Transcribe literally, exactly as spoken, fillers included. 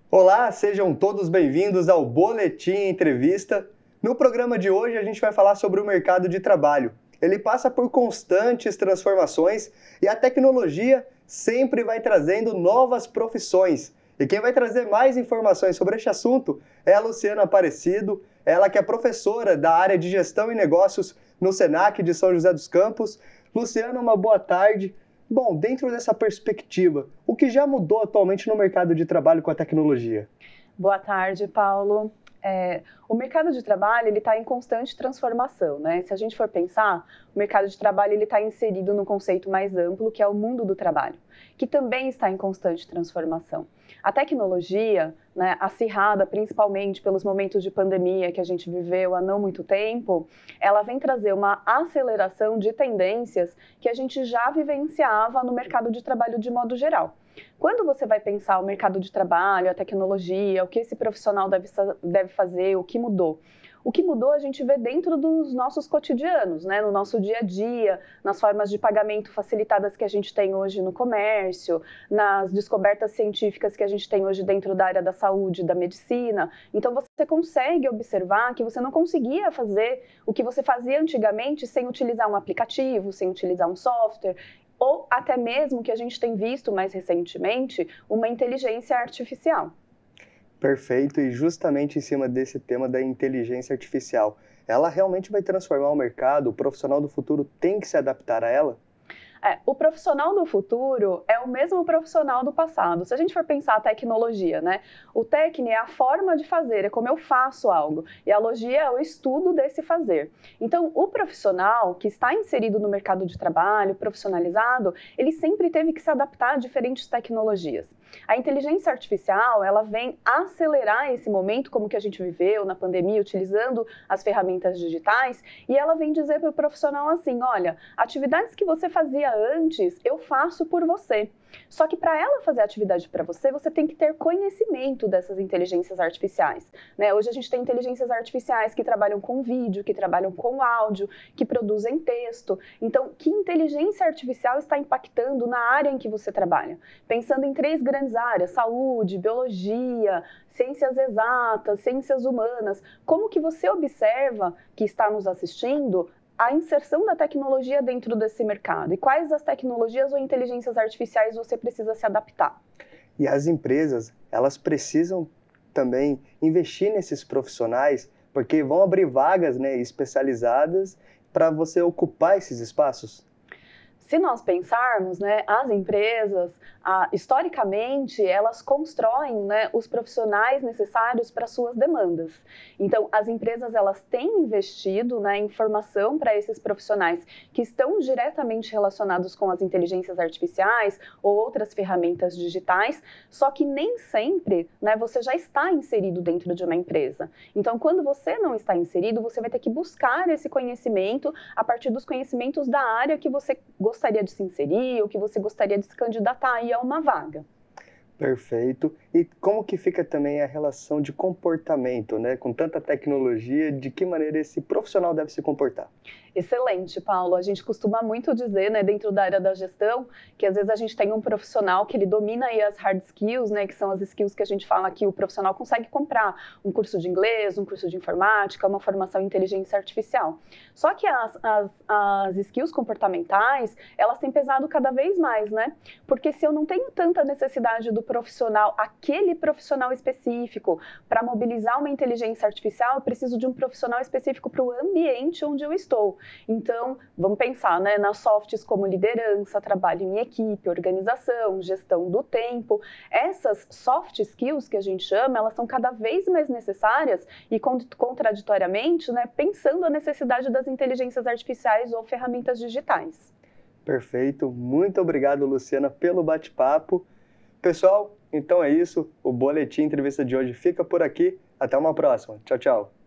Olá, sejam todos bem-vindos ao Boletim Entrevista. No programa de hoje a gente vai falar sobre o mercado de trabalho. Ele passa por constantes transformações e a tecnologia sempre vai trazendo novas profissões. E quem vai trazer mais informações sobre este assunto é a Luciana Aparecido, ela que é professora da área de Gestão e Negócios no Senac de São José dos Campos. Luciana, uma boa tarde. Bom, dentro dessa perspectiva, o que já mudou atualmente no mercado de trabalho com a tecnologia? Boa tarde, Paulo. É, o mercado de trabalho ele está em constante transformação, né? Se a gente for pensar, o mercado de trabalho ele está inserido num conceito mais amplo, que é o mundo do trabalho, que também está em constante transformação. A tecnologia, né, acirrada principalmente pelos momentos de pandemia que a gente viveu há não muito tempo, ela vem trazer uma aceleração de tendências que a gente já vivenciava no mercado de trabalho de modo geral. Quando você vai pensar o mercado de trabalho, a tecnologia, o que esse profissional deve, deve fazer, o que mudou? O que mudou a gente vê dentro dos nossos cotidianos, né? No nosso dia a dia, nas formas de pagamento facilitadas que a gente tem hoje no comércio, nas descobertas científicas que a gente tem hoje dentro da área da saúde, da medicina. Então você consegue observar que você não conseguia fazer o que você fazia antigamente sem utilizar um aplicativo, sem utilizar um software, ou até mesmo que a gente tem visto mais recentemente, uma inteligência artificial. Perfeito, e justamente em cima desse tema da inteligência artificial, ela realmente vai transformar o mercado? O profissional do futuro tem que se adaptar a ela? É, o profissional do futuro é o mesmo profissional do passado. Se a gente for pensar a tecnologia, né? O técnico é a forma de fazer, é como eu faço algo. E a logia é o estudo desse fazer. Então, o profissional que está inserido no mercado de trabalho, profissionalizado, ele sempre teve que se adaptar a diferentes tecnologias. A inteligência artificial, ela vem acelerar esse momento, como que a gente viveu na pandemia, utilizando as ferramentas digitais, e ela vem dizer para o profissional assim, olha, atividades que você fazia antes, eu faço por você. Só que para ela fazer a atividade para você, você tem que ter conhecimento dessas inteligências artificiais, né? Hoje a gente tem inteligências artificiais que trabalham com vídeo, que trabalham com áudio, que produzem texto. Então, que inteligência artificial está impactando na área em que você trabalha? Pensando em três grandes áreas, saúde, biologia, ciências exatas, ciências humanas, como que você observa que está nos assistindo a inserção da tecnologia dentro desse mercado e quais as tecnologias ou inteligências artificiais você precisa se adaptar. E as empresas, elas precisam também investir nesses profissionais, porque vão abrir vagas, né, especializadas para você ocupar esses espaços? Se nós pensarmos, né, as empresas, ah, historicamente, elas constroem, né, os profissionais necessários para suas demandas. Então, as empresas elas têm investido, né, em formação para esses profissionais que estão diretamente relacionados com as inteligências artificiais ou outras ferramentas digitais, só que nem sempre, né, você já está inserido dentro de uma empresa. Então, quando você não está inserido, você vai ter que buscar esse conhecimento a partir dos conhecimentos da área que você gostaria gostaria de se inserir ou que você gostaria de se candidatar aí a uma vaga. Perfeito. E como que fica também a relação de comportamento, né? Com tanta tecnologia, de que maneira esse profissional deve se comportar? Excelente, Paulo. A gente costuma muito dizer, né, dentro da área da gestão, que às vezes a gente tem um profissional que ele domina aí as hard skills, né, que são as skills que a gente fala que o profissional consegue comprar, um curso de inglês, um curso de informática, uma formação em inteligência artificial. Só que as, as, as skills comportamentais, elas têm pesado cada vez mais, né? Porque se eu não tenho tanta necessidade do profissional, aquele profissional específico, para mobilizar uma inteligência artificial, eu preciso de um profissional específico para o ambiente onde eu estou. Então, vamos pensar, né, nas softs como liderança, trabalho em equipe, organização, gestão do tempo. Essas soft skills que a gente chama, elas são cada vez mais necessárias e contraditoriamente, né, pensando a necessidade das inteligências artificiais ou ferramentas digitais. Perfeito. Muito obrigado, Luciana, pelo bate-papo. Pessoal, então é isso. O Boletim Entrevista de hoje fica por aqui. Até uma próxima. Tchau, tchau.